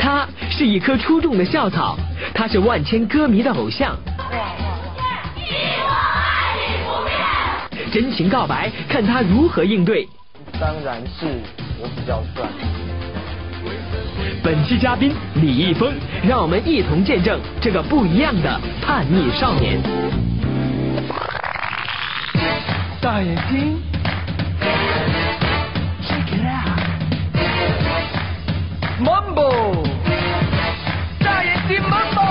他是一棵出众的校草，他是万千歌迷的偶像。真情告白，看他如何应对。 当然是我比较帅。 本期嘉宾李易峰，让我们一同见证这个不一样的叛逆少年。 大眼睛 ，Check it out，Mambo， 大眼睛 Mambo。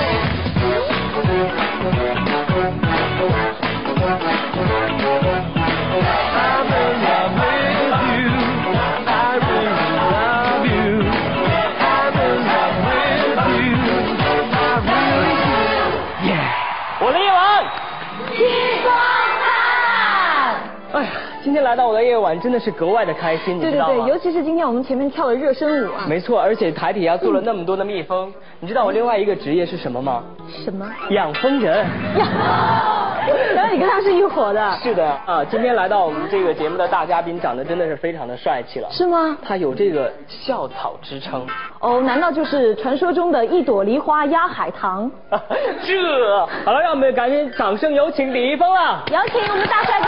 今天来到我的夜晚真的是格外的开心，你知道吗？ 对，尤其是今天我们前面跳了热身舞啊。 没错，而且台底下做了那么多的蜜蜂，你知道我另外一个职业是什么吗？ 什么？ 养蜂人。 原来你跟他是一伙的。 是的啊，今天来到我们这个节目的大嘉宾，长得真的是非常的帅气了。 是吗？ 他有这个校草之称。 哦，难道就是传说中的一朵梨花压海棠？ 这好了，让我们赶紧掌声有请李易峰啊！ 有请我们大帅哥。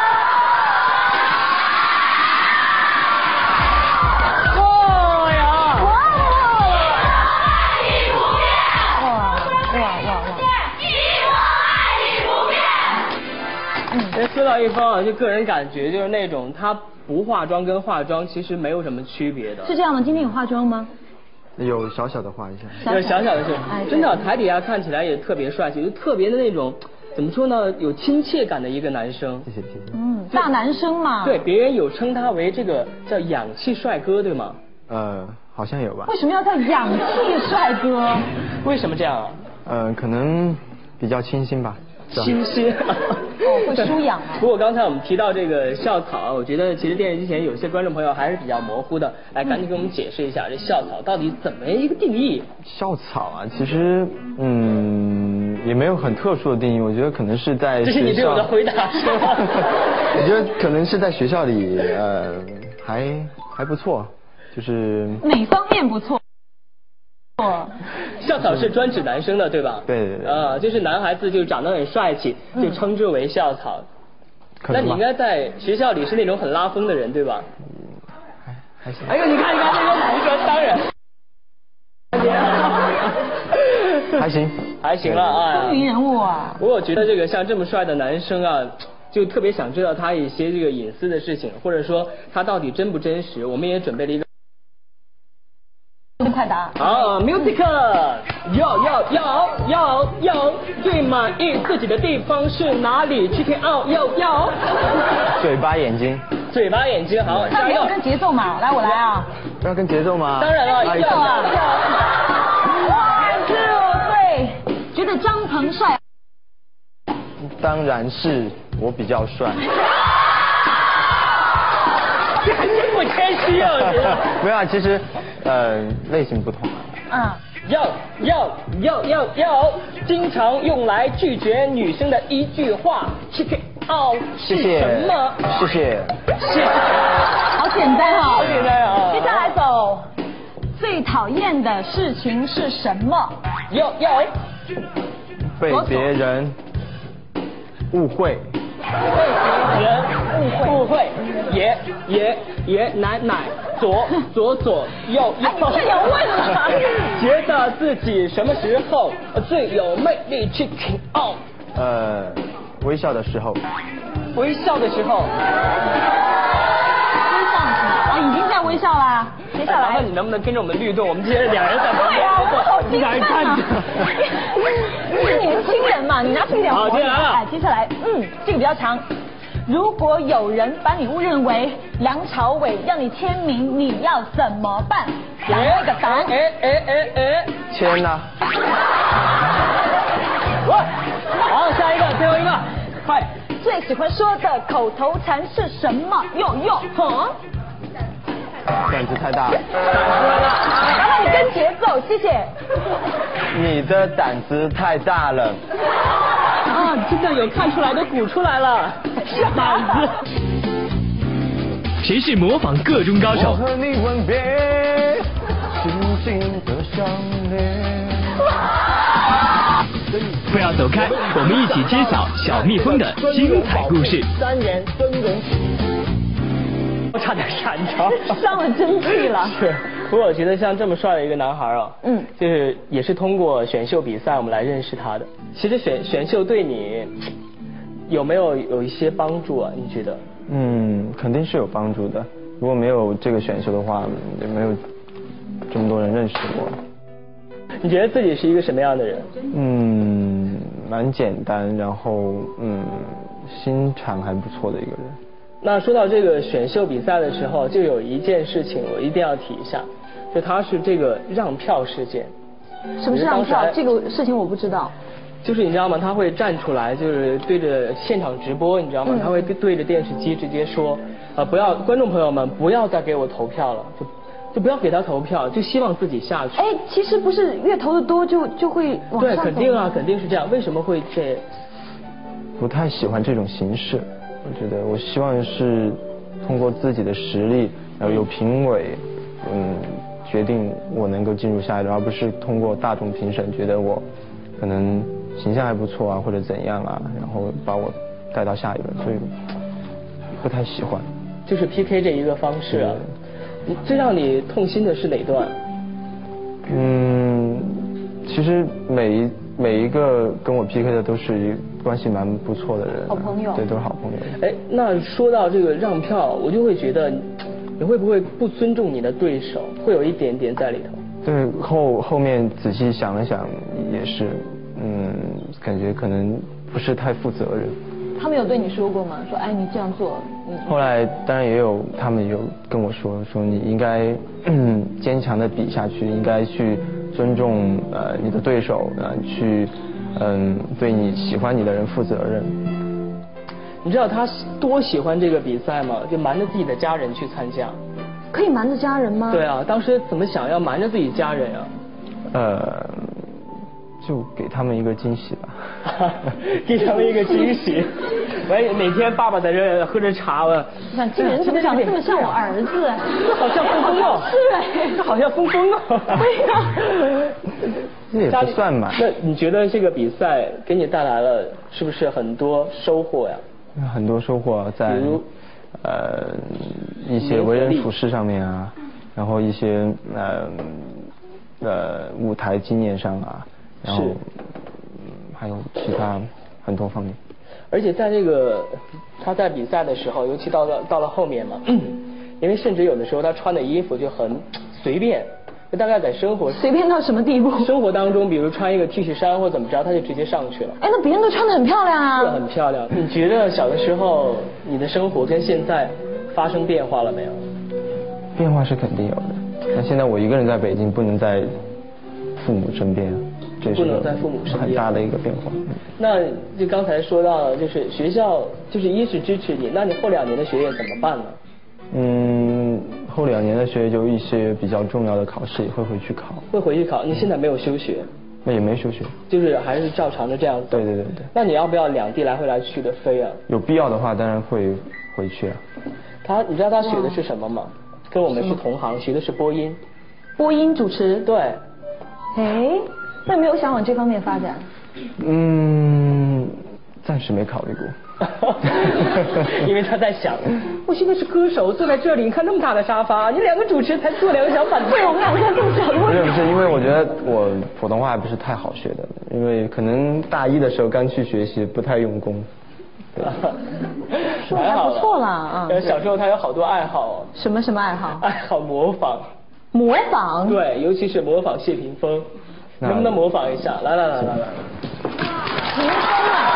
说到易峰啊，就个人感觉就是那种他不化妆跟化妆其实没有什么区别的。 是这样吗？今天有化妆吗？ 有小小的化一下。 有小小的是，真的台底下看起来也特别帅气，就特别的那种怎么说呢，有亲切感的一个男生。 谢谢。 大男生嘛。 对，别人有称他为这个叫氧气帅哥，对吗？ 好像有吧。 为什么要叫氧气帅哥？ 为什么这样啊？ 可能比较清新吧。 清新。 会舒养啊。 不过刚才我们提到这个校草啊，我觉得其实电视机前有些观众朋友还是比较模糊的，来赶紧给我们解释一下这校草到底怎么一个定义？ 校草啊，其实也没有很特殊的定义，我觉得可能是在学校。 这是你对我的回答是吗？ 我觉得可能是在学校里还不错，就是哪方面不错？ 校草是专指男生的，对吧？ 对。 就是男孩子就长得很帅气，就称之为校草。那你应该在学校里是那种很拉风的人，对吧？ 还行。 哎呦，你看这个胡歌，当然。还行了啊。 风云人物啊。 不过我觉得这个像这么帅的男生啊，就特别想知道他一些这个隐私的事情，或者说他到底真不真实。我们也准备了一个。 快答。 好 ，music， 要，最满意自己的地方是哪里 ？Check it out， 要。 嘴巴眼睛， 好， 那没有跟节奏嘛？来，我来啊。 要跟节奏吗？ 当然了，要啊。 对，觉得张鹏帅。 当然是我比较帅。 这还真不谦虚啊！ 没有啊，其实类型不同啊。 要，经常用来拒绝女生的一句话 ，Check it out 是什么？ 谢谢。 好简单啊！ 好简单啊！ 接下来走，最讨厌的事情是什么？ 要被别人误会。 误会，爷奶左，右。 哎，你这有问了。 觉得自己什么时候最有魅力 ？Check it out。 微笑的时候。 微笑的时候。 已经在微笑啦。接下来， 麻烦你能不能跟着我们律动？我们今天两人在旁边。 对啊，我好兴奋啊！你是年轻人嘛，你拿出一点活力。好，接下来，这个比较长。如果有人把你误认为梁朝伟，让你签名，你要怎么办？那个答案。 签呐。 好，下一个，最后一个，快。 最喜欢说的口头禅是什么？ 胆子太大。 麻烦你跟节奏，谢谢。 你的胆子太大了。 啊，真的有看出来都鼓出来了，胆子。 谁是模仿各中高手？ 我和你吻别， 紧紧的相恋。 不要走开，我们一起揭晓小蜜蜂的精彩故事。 3人分人我差点闪着， 伤了真气了。 是，不过我觉得像这么帅的一个男孩啊，就是也是通过选秀比赛我们来认识他的。其实选秀对你有没有一些帮助啊？你觉得？ 肯定是有帮助的。如果没有这个选秀的话，也没有这么多人认识我。 你觉得自己是一个什么样的人？ 蛮简单，然后心肠还不错的一个人。 那说到这个选秀比赛的时候，就有一件事情我一定要提一下，就他是这个让票事件。 什么是让票？这个事情我不知道。 就是你知道吗？他会站出来，就是对着现场直播，你知道吗？他会对着电视机直接说，不要，观众朋友们不要再给我投票了，就不要给他投票，就希望自己下去。 哎，其实不是越投的多就会往上走。 对，肯定啊，肯定是这样。为什么会这？ 不太喜欢这种形式，我觉得我希望是通过自己的实力，然后由评委决定我能够进入下一轮，而不是通过大众评审觉得我可能形象还不错啊，或者怎样啊，然后把我带到下一轮，所以不太喜欢。 就是 PK 这一个方式啊。最让你痛心的是哪段？ 其实每一个跟我 PK 的都是关系蛮不错的人， 好朋友。 对，都是好朋友。 哎，那说到这个让票，我就会觉得你会不会不尊重你的对手，会有一点点在里头。 对，后面仔细想了想，也是，感觉可能不是太负责任。 他们有对你说过吗？说哎，你这样做。 后来当然也有，他们有跟我说你应该坚强的比下去，应该去尊重你的对手，去对你喜欢你的人负责任。 你知道他多喜欢这个比赛吗？就瞒着自己的家人去参加。 可以瞒着家人吗？ 对啊，当时怎么想要瞒着自己家人啊？ 就给他们一个惊喜吧。 给他们一个惊喜。哪天爸爸在这喝着茶，我想这个人怎么长得这么像我儿子？ 这好像峰峰哦。 是哎， 这好像峰峰哦。 对呀。 这也不算嘛。 那你觉得这个比赛给你带来了是不是很多收获呀？ 很多收获在一些为人处事上面啊，然后一些舞台经验上啊，然后还有其他很多方面。 而且在这个他在比赛的时候，尤其到了后面嘛，因为甚至有的时候他穿的衣服就很随便，就大概在随便到什么地步？ 生活当中，比如穿一个 T 恤衫或怎么着，他就直接上去了。 哎，那别人都穿得很漂亮啊。 是很漂亮。你觉得小的时候你的生活跟现在发生变化了没有？ 变化是肯定有的。那现在我一个人在北京，不能在父母身边。 不能在父母身边， 很大的一个变化。 那就刚才说到了，就是学校就是一是支持你，那你后2年的学业怎么办呢？ 后2年的学业就一些比较重要的考试也会回去考。 会回去考？你现在没有休学？ 那也没休学， 就是还是照常的这样子。 对。 那你要不要2地来回来去的飞啊？ 有必要的话，当然会回去啊。 你知道他学的是什么吗？跟我们是同行，学的是播音。 播音主持？ 对。 哎。那没有想往这方面发展？ 暂时没考虑过。 因为他在想，我现在是歌手，坐在这里，你看那么大的沙发，你2个主持才坐2个小板凳，我们2个在这么小的位置。 不是，因为我觉得我普通话还不是太好学的，因为可能大1的时候刚去学习，不太用功。 说还不错啦啊。 小时候他有好多爱好。 什么爱好？ 爱好模仿。 模仿？ 对，尤其是模仿谢霆锋。能不能模仿一下？来。 霆锋啊！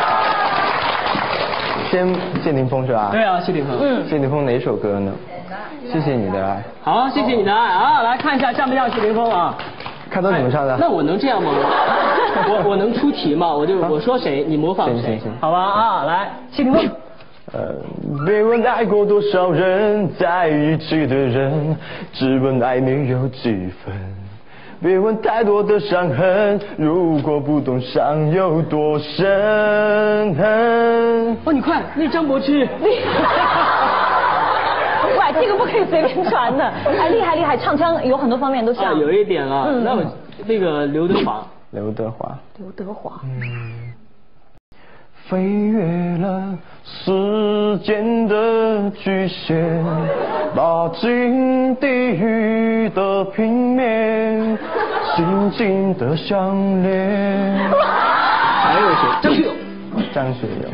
先谢霆锋是吧？ 对啊，谢霆锋。 谢霆锋哪首歌呢？谢谢你的爱。 好，谢谢你的爱啊！来看一下像不像谢霆锋啊？ 看他怎么唱的。 那我能这样吗？我能出题吗？我说谁，你模仿谁？ 行。 好吧啊，来，谢霆锋。 别问爱过多少人，在一起的人，只问爱没有几分。别问太多的伤痕，如果不懂伤有多深。 哦，你快，那张柏芝。 外害，这个不可以随便传的。哎，厉害厉害，唱腔有很多方面都像。 有一点了。那我那个刘德华。 刘德华。飞越了时间的局限，拉近地狱的平面，紧紧的相连。 还有谁？ 张学友。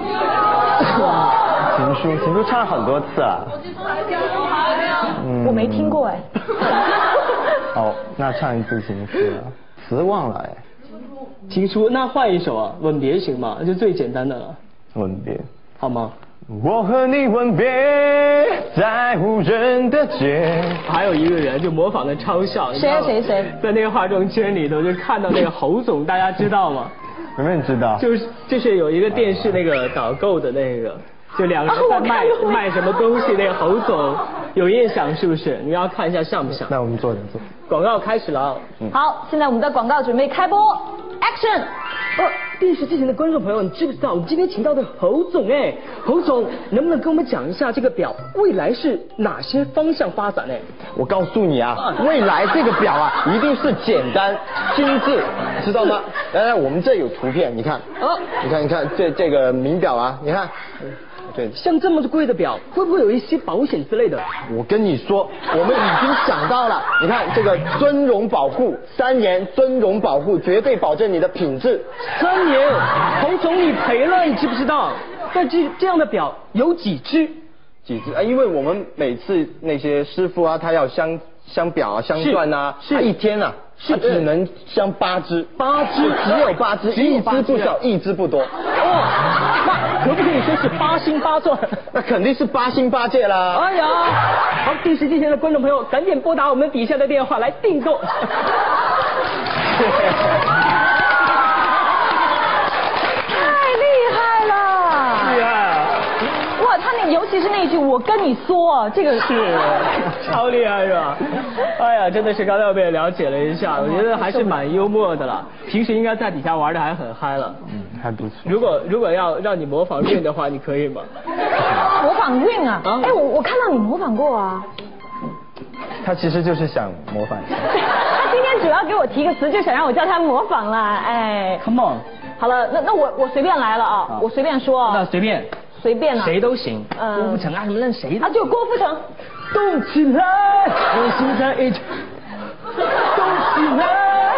情书唱了很多次啊。 我没听过哎。 哦，那唱一次情书啊，词忘了哎。 情书，那换一首啊，吻别行吗？就最简单的了。 吻别， 好吗？ 我和你吻别在无人的街。 还有一个人就模仿的超像。谁？在那个化妆间里头就看到那个侯总，大家知道吗？ 有没有人知道？ 就是有一个电视那个导购的那个，就两个人在卖什么东西，那个侯总有印象是不是？你要看一下像不像？ 那我们做。 广告开始了啊。 好，现在我们的广告准备开播。Action！ 电视机前的观众朋友，你知不知道我们今天请到的侯总？侯总能不能跟我们讲一下这个表未来是哪些方向发展？ 我告诉你啊，未来这个表啊，一定是简单精致，知道吗？来，我们这有图片，你看，你看这个名表啊，你看。对， 像这么贵的表，会不会有一些保险之类的？ 我跟你说，我们已经想到了。你看这个尊荣保护，3年尊荣保护，绝对保证你的品质。 3年，侯总你赔了，你知不知道？但这样的表有几只啊？因为我们每次那些师傅啊，他要镶表啊、镶钻啊，他一天啊。他只能镶8只，只有8只，一只不少，一只不多。 那可不可以说是8星8钻？ 那肯定是8星8戒啦。 哎呀，好，电视机前的观众朋友，赶紧拨打我们底下的电话来订购。 尤其是那句我跟你说，这个是超厉害是吧？哎呀，真的是刚才我们也了解了一下，我觉得还是蛮幽默的了。平时应该在底下玩的还很嗨了。 还不错。 如果要让你模仿 Rain 的话，你可以吗？ 模仿 Rain 啊？哎，我看到你模仿过啊。 他其实就是想模仿一下。 他今天主要给我提个词，就想让我叫他模仿啦。哎 ，Come on。 好了，那我随便来了啊，我随便说。 那随便。 随便了， 谁都行。郭富城啊，什么任谁的？ 就郭富城。 动起来，我心在一起。动起来。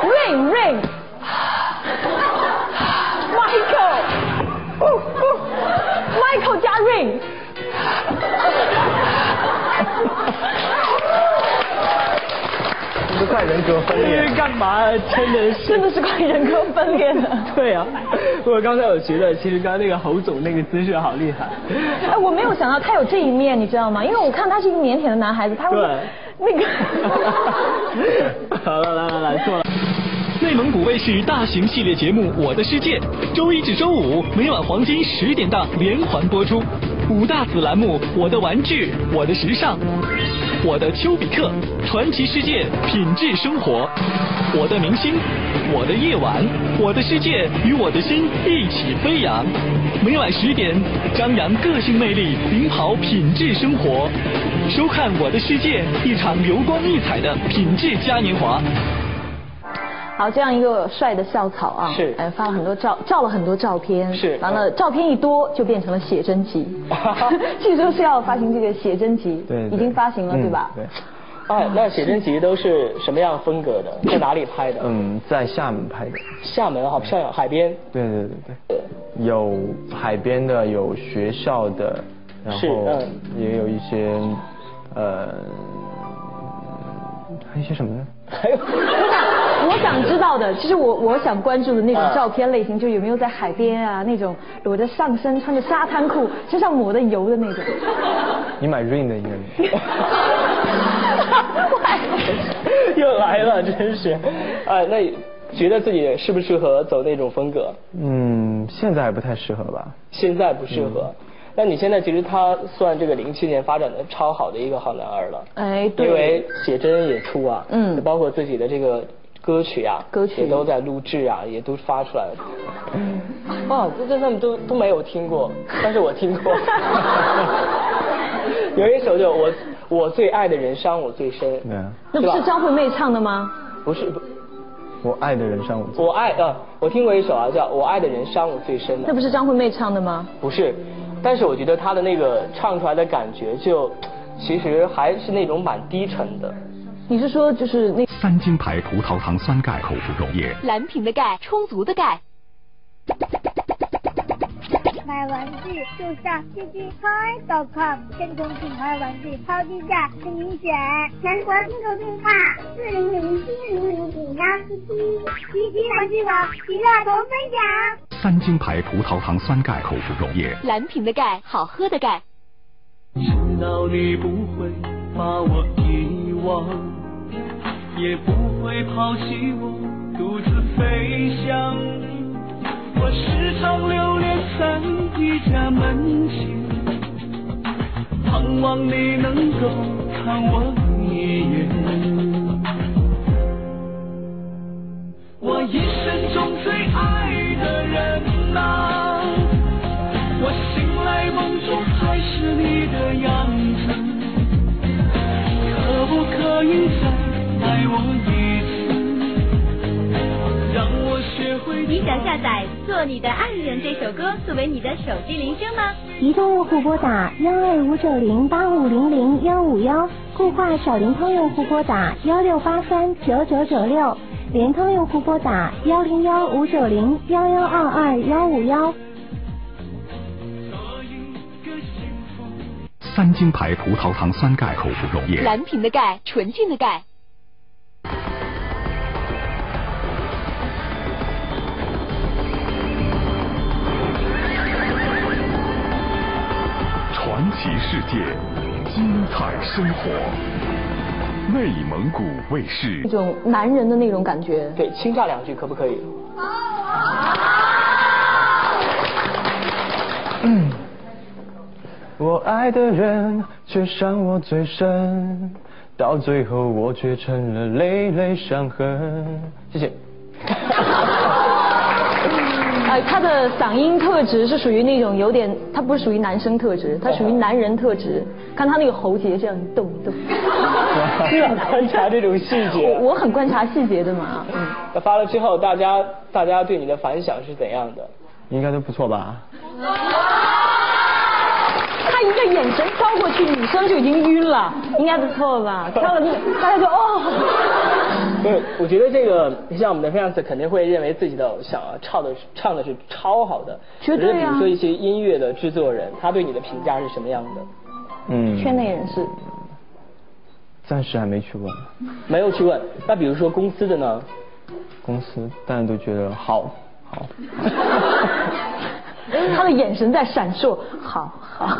Rain。Michael 加 Rain。 是快人格分裂。 干嘛？真的是快人格分裂的。 对啊，我刚才有觉得，其实刚刚那个侯总那个姿势好厉害。 哎，我没有想到他有这一面，你知道吗？因为我看他是一个腼腆的男孩子，他会那个。 好了，来坐了。 内蒙古卫视大型系列节目《我的世界》，周一至周五每晚黄金10点档连环播出。5大子栏目：我的玩具、我的时尚、我的丘比特、传奇世界、品质生活、我的明星、我的夜晚、我的世界与我的心一起飞扬。每晚10点，张扬个性魅力，领跑品质生活。收看《我的世界》，一场流光溢彩的品质嘉年华。 好，这样一个帅的校草啊， 是， 发了很多照了很多照片， 是， 完了照片一多就变成了写真集，据说是要发行这个写真集， 对， 已经发行了，对吧？ 对。 哎，那写真集都是什么样风格的？在哪里拍的？ 在厦门拍的。 厦门好漂亮，海边。 对，有海边的，有学校的，然后也有一些还有一些什么呢？ 还有。 我想知道的，其实我想关注的那种照片类型，就有没有在海边啊那种裸着上身穿着沙滩裤身上抹的油的那种。 你买 Rain 的应该没。 又来了，真是。那觉得自己适不适合走那种风格？ 现在还不太适合吧。 现在不适合。那你现在其实他算这个07年发展的超好的一个好男儿了。 哎，对。 因为写真也出啊，包括自己的这个。歌曲也都在录制啊，也都发出来了。这他们都没有听过，但是我听过。 有一首就我最爱的人伤我最深。 对啊。 那不是张惠妹唱的吗？ 不是， 我爱的人伤我最深。 我听过一首啊，叫我爱的人伤我最深的。 那不是张惠妹唱的吗？ 不是，但是我觉得她的那个唱出来的感觉就，其实还是那种蛮低沉的。 你是说就是那 3金牌葡萄糖酸钙口服溶液， 蓝瓶的钙，充足的钙。 买玩具就上CGToys.com，正宗品牌玩具超低价任您选，全国订购电话400700977，CG玩具网其乐同分享。 3金牌葡萄糖酸钙口服溶液， 蓝瓶的钙，好喝的钙。 知道你不会把我遗忘，也不会抛弃我独自飞翔。我时常流连在一家门前，盼望你能够看我一眼。我一生中最爱的人啊，我醒来梦中还是你的样子，可不可以再爱我一次，让我学会。 你想下载《做你的爱人》这首歌作为你的手机铃声吗？ 移动用户拨打1259085001551，固话小灵通用户拨打16839996，联通用户拨打10159011221551。 3金牌葡萄糖酸钙口服溶液， 蓝瓶的钙，纯净的钙。 传奇世界，精彩生活。内蒙古卫视， 那种男人的那种感觉。 对，轻唱2句可不可以？ 我爱的人却伤我最深，到最后我却成了累累伤痕。谢谢。 他的嗓音特质是属于那种有点，他不是属于男生特质，他属于男人特质。看他那个喉结这样动动。 观察这种细节。 我很观察细节的嘛。 那发了之后，大家对你的反响是怎样的？ 应该都不错吧？ 他一个眼神飘过去，女生就已经晕了，应该不错吧？飘了，大家就哦。 对，我觉得这个像我们的 fans 肯定会认为自己的偶像啊，唱的是超好的。 绝对啊。 比如说一些音乐的制作人，他对你的评价是什么样的？ 圈内人士。 暂时还没去问。 没有去问。那比如说公司的呢？ 公司当然都觉得好。 他的眼神在闪烁，好。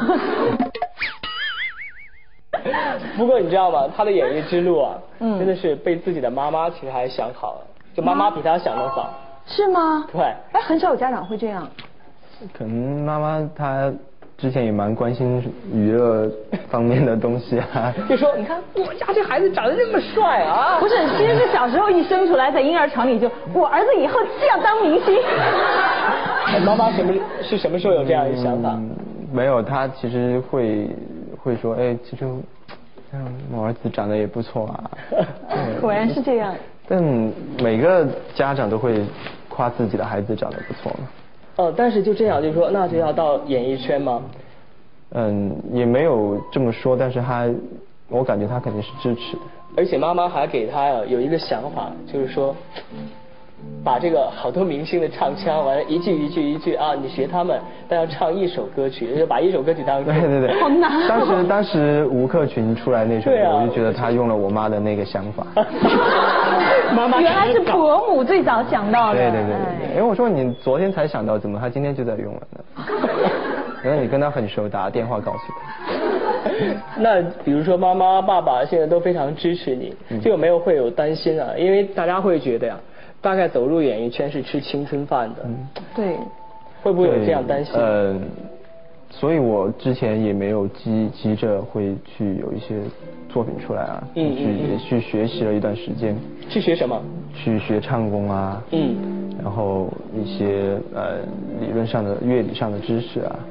不过你知道吗？他的演艺之路啊，真的是被自己的妈妈其实还想好了，就妈妈比他想得早。 是吗？ 对。 哎，很少有家长会这样。 可能妈妈她之前也蛮关心娱乐方面的东西啊。 就说你看我家这孩子长得这么帅啊。 不是，其实是小时候一生出来，在婴儿床里就我儿子以后就要当明星。 妈妈什么时候有这样的想法？ 没有，她其实会说，哎，其实我儿子长得也不错啊。 果然是这样。 但每个家长都会夸自己的孩子长得不错嘛。 但是就这样，就说那就要到演艺圈吗？ 也没有这么说，但是我感觉他肯定是支持的。 而且妈妈还给他有一个想法，就是说，把这个好多明星的唱腔，完了一句啊，你学他们，但要唱一首歌曲，就把一首歌曲当。 对。 好难。 当时吴克群出来那首歌，我就觉得他用了我妈的那个想法。 妈妈原来是伯母最早想到的。 对。哎，我说你昨天才想到，怎么他今天就在用了呢？原来你跟他很熟，打电话告诉他。 那比如说妈妈、爸爸现在都非常支持你，就有没有会有担心啊？因为大家会觉得呀，大概走入演艺圈是吃青春饭的。 对。 会不会有这样担心？ 所以我之前也没有急着会去有一些作品出来啊，也去学习了一段时间。 去学什么？ 去学唱功啊，然后一些理论上的乐理上的知识啊。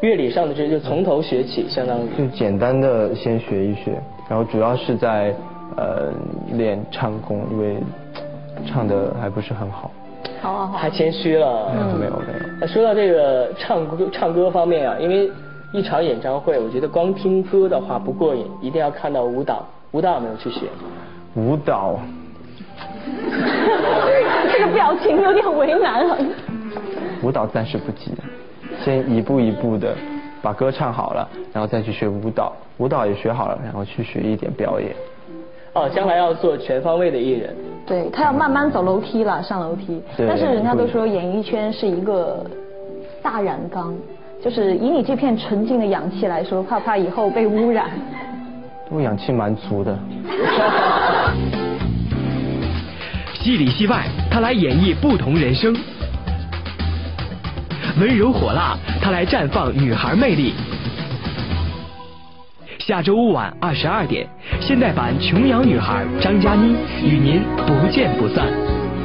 乐理上的这就从头学起，相当于就简单的先学一学，然后主要是在练唱功，因为唱的还不是很好。 好， 还谦虚了。 没有。 那说到这个唱歌方面啊，因为一场演唱会，我觉得光听歌的话不过瘾，一定要看到舞蹈。舞蹈有没有去学？ 舞蹈。 这个表情有点为难了。 舞蹈暂时不急，先一步一步的把歌唱好了，然后再去学舞蹈。舞蹈也学好了，然后去学一点表演。 哦，将来要做全方位的艺人。 对，他要慢慢走楼梯了，上楼梯。但是人家都说演艺圈是一个大染缸，就是以你这片纯净的氧气来说，怕以后被污染。 我氧气蛮足的。 戏里戏外，他来演绎不同人生；温柔火辣，他来绽放女孩魅力。下周五晚22点，现代版《琼瑶女孩》张嘉倪与您不见不散。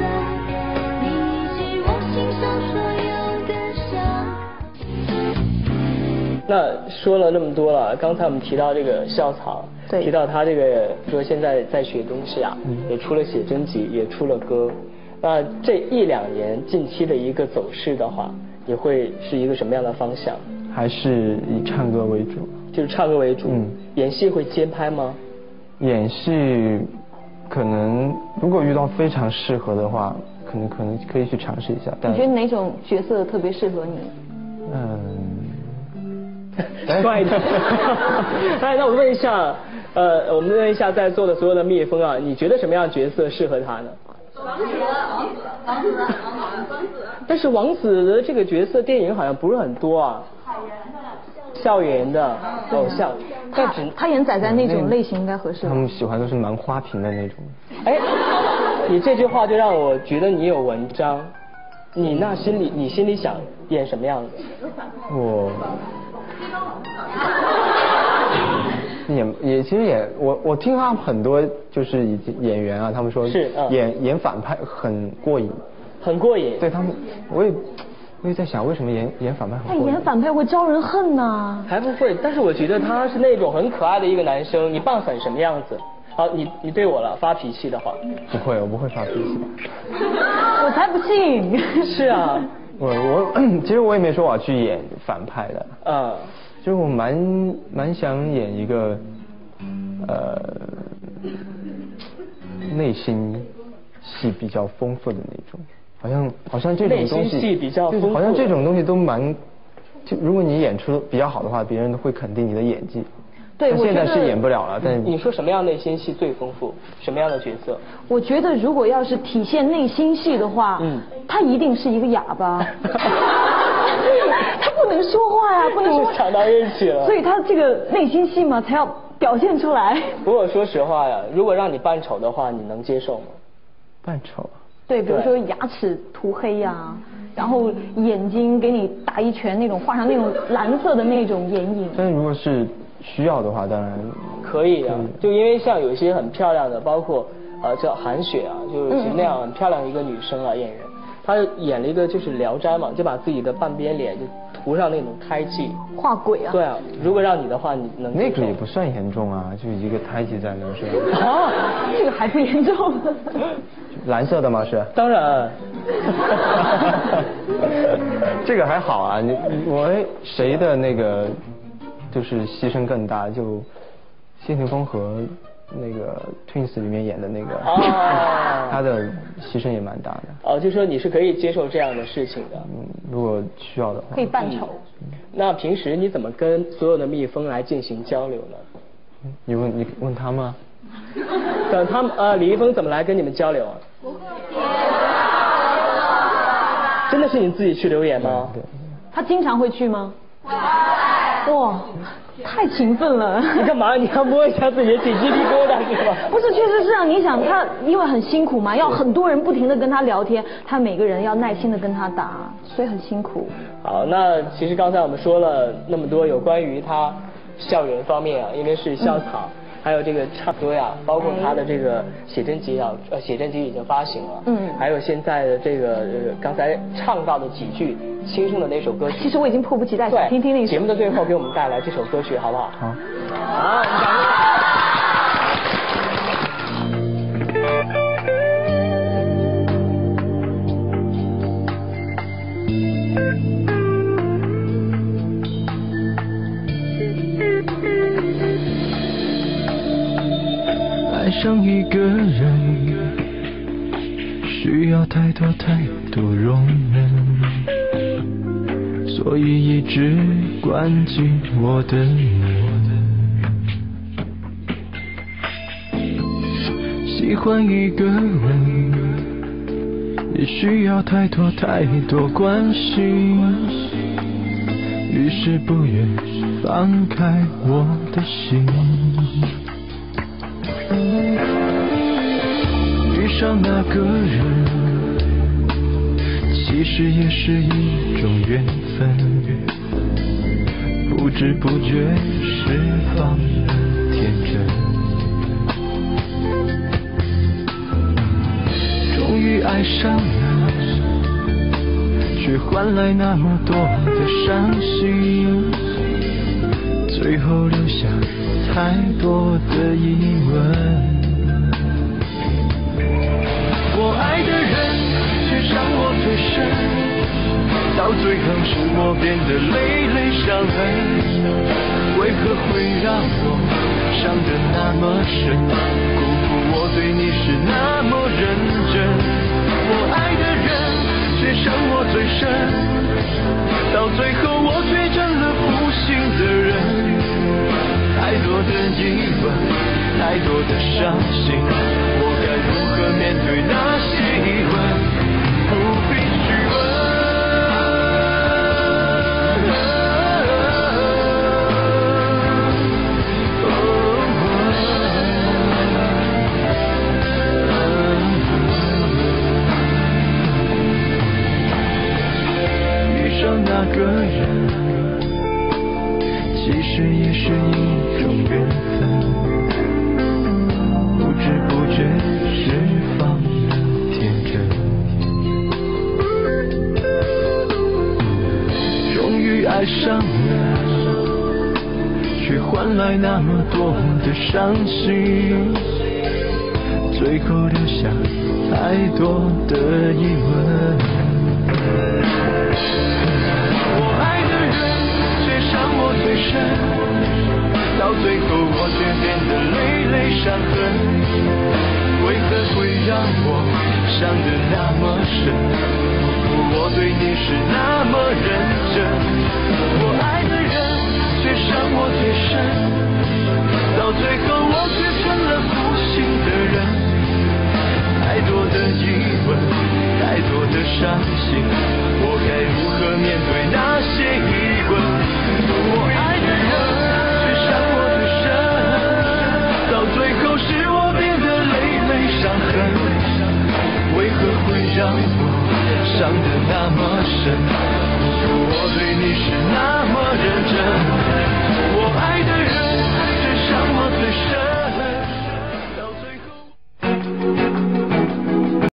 那说了那么多了，刚才我们提到这个校草，提到他这个说现在在学东西啊，也出了写真集，也出了歌。那这1-2年近期的一个走势的话，你会是一个什么样的方向？ 还是以唱歌为主。 就是唱歌为主。演戏会兼拍吗？ 演戏可能如果遇到非常适合的话，可能可以去尝试一下。 你觉得哪种角色特别适合你？ 帅的。哎，那我问一下，我们问一下在座的所有的蜜蜂啊，你觉得什么样的角色适合他呢？王子。但是王子的这个角色电影好像不是很多啊。校园的偶像， 他演仔仔那种类型应该合适。 他们喜欢都是蛮花瓶的那种。 哎，你这句话就让我觉得你有文章。你心里想演什么样子？我听他们很多就是演员啊，他们说是演反派很过瘾。很过瘾。 对他们，我也在想为什么演反派很过瘾。 他演反派会招人恨呐。 还不会，但是我觉得他是那种很可爱的一个男生。你扮很什么样子？好，你对我了发脾气的话。 不会，我不会发脾气。 我才不信。 是啊。 其实我也没说我要去演反派的。就是我蛮想演一个内心戏比较丰富的那种，好像这种东西内心戏比较丰富， 好像这种东西都就如果你演出比较好的话，别人都会肯定你的演技。 对， 现在是演不了了，但是你说什么样内心戏最丰富？什么样的角色？ 我觉得如果要是体现内心戏的话，他一定是一个哑巴。他不能说话呀，不能说。 抢到一起了。 所以他这个内心戏嘛，才要表现出来。 不过说实话呀，如果让你扮丑的话，你能接受吗？ 扮丑？ 对，比如说牙齿涂黑呀，然后眼睛给你打一拳那种，画上那种蓝色的那种眼影。 但是如果是需要的话，当然可以啊。就因为像有一些很漂亮的，包括叫韩雪啊，就是那样很漂亮一个女生啊，演员，她演了一个就是《聊斋》嘛，就把自己的半边脸就涂上那种胎记。 画鬼啊？ 对啊，如果让你的话，你能那个也不算严重啊，就一个胎记在那是吧？ 啊，这个还不严重。 蓝色的吗？是？ 当然。 这个还好啊，谁的那个就是牺牲更大？就谢霆锋和那个 Twins 里面演的那个，他的牺牲也蛮大的。 就说你是可以接受这样的事情的。 如果需要的话。 可以扮丑。 那平时你怎么跟所有的蜜蜂来进行交流呢？ 你问他吗？ 等他们李易峰怎么来跟你们交流啊？真的是你自己去留言吗？ 对。 他经常会去吗？哇，太勤奋了。 你干嘛？你要摸一下自己的起鸡皮疙瘩是吧？ 不是，确实是啊。你想他因为很辛苦嘛，要很多人不停的跟他聊天，他每个人要耐心的跟他打，所以很辛苦。 好，那其实刚才我们说了那么多有关于他校园方面啊，因为是校草。 还有这个唱歌呀，包括他的这个写真集写真集已经发行了，还有现在的这个刚才唱到的几句轻声的那首歌曲， 其实我已经迫不及待想听听那首。 节目的最后给我们带来这首歌曲，好不好？ 好， 好，我们掌声。 爱上一个人，需要太多容忍，所以一直关紧我的门。喜欢一个人，也需要太多关心，于是不愿放开我的心。遇上那个人，其实也是一种缘分，不知不觉释放了天真，终于爱上了，却换来那么多的伤心，最后留下太多的疑问。我爱的人却伤我最深，到最后是我变得累伤痕，为何会让我伤得那么深，辜负我对你是那么认真。我爱的人却伤我最深，到最后我却成了负心的人，太多的疑问，太多的伤心，我该如何面对那些疑问？不必去问。遇上那个人，其实也是一种缘分，不知不觉释放了天真，终于爱上了，却换来那么多的伤心，最后留下太多的疑问。最深，到最后我却变得累伤痕，为何会让我伤得那么深，我对你是那么认真。我爱的人却伤我最深，到最后我却成了负心的人，太多的疑问，太多的伤心，我该如何面对那些疑问？我爱的人却伤我最深，到最后是我变得累伤痕，为何会让我伤得那么深？